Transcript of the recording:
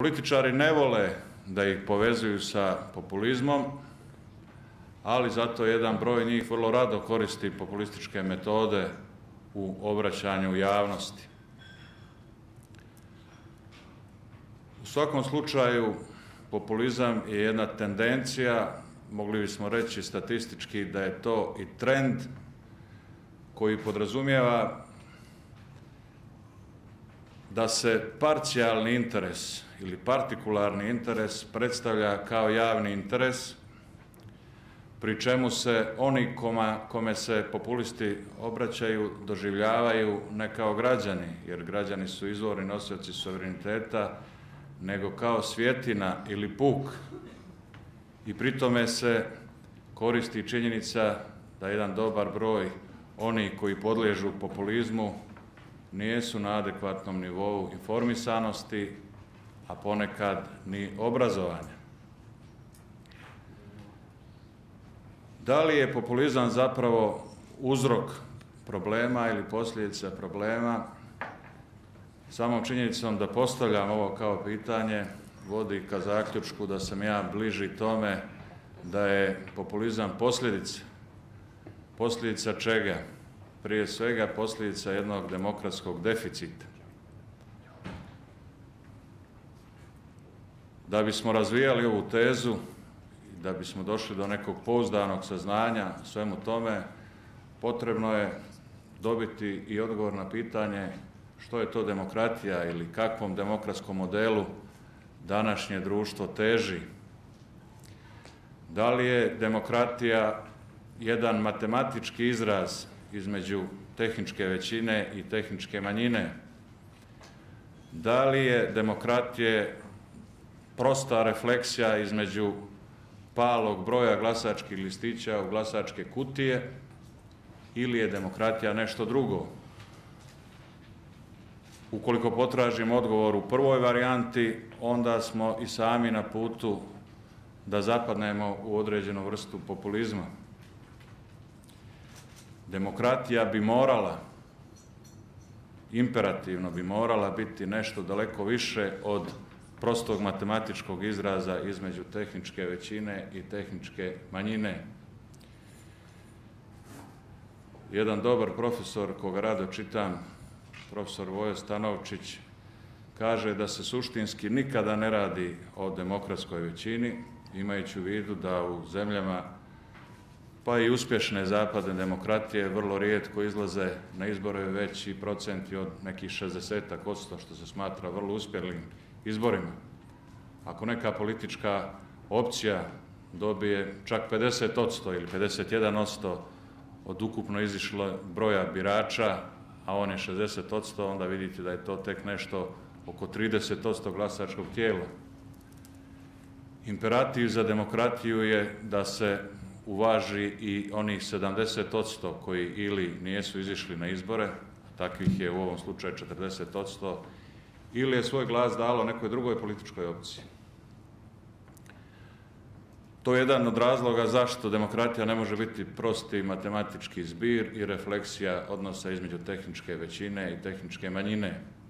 Političari ne vole da ih povezuju sa populizmom, ali zato jedan broj njih vrlo rado koristi populističke metode u obraćanju javnosti. U svakom slučaju, populizam je jedna tendencija, mogli bismo reći statistički da je to i trend koji podrazumijeva da se parcijalni interes ili partikularni interes predstavlja kao javni interes, pri čemu se oni kome se populisti obraćaju doživljavaju ne kao građani, jer građani su izvorni nosioci suvereniteta, nego kao svjetina ili puk. I pri tome se koristi činjenica da jedan dobar broj onih koji podliježu populizmu nisu na adekvatnom nivou informisanosti, a ponekad ni obrazovanja. Da li je populizam zapravo uzrok problema ili posljedica problema? Samom činjenicom da postavljam ovo kao pitanje vodi ka zaključku da sam ja bliži tome da je populizam posljedica. Posljedica čega? Prije svega posljedica jednog demokratskog deficita. Da bismo razvijali ovu tezu, da bismo došli do nekog pouzdanog saznanja o svemu tome, potrebno je dobiti i odgovor na pitanje što je to demokratija ili kakvom demokratskom modelu današnje društvo teži. Da li je demokratija jedan matematički izraz između tehničke većine i tehničke manjine? Da li je demokratija prosta refleksija između palog broja glasačkih listića u glasačke kutije ili je demokratija nešto drugo? Ukoliko potražimo odgovor u prvoj varijanti, onda smo i sami na putu da zapadnemo u određenu vrstu populizma. Demokratija bi morala, imperativno bi morala biti nešto daleko više od prostog matematičkog izraza između tehničke većine i tehničke manjine. Jedan dobar profesor koga rado čitam, profesor Vojo Stanovčić, kaže da se suštinski nikada ne radi o demokratskoj većini, imajući u vidu da u zemljama pa i uspješne zapadne demokratije vrlo rijetko izlaze na izbore veći procenti od nekih 60% što se smatra vrlo uspjelim izborima. Ako neka politička opcija dobije čak 50% ili 51% od ukupno izišlog broja birača, a on je 60%, onda vidite da je to tek nešto oko 30% glasačkog tijela. Imperativ za demokratiju je da se uvaži i onih 70% koji ili nisu izišli na izbore, takvih je u ovom slučaju 40%, ili je svoj glas dalo nekoj drugoj političkoj opciji. To je jedan od razloga zašto demokratija ne može biti prosti matematički zbir i refleksija odnosa između tehničke većine i tehničke manjine.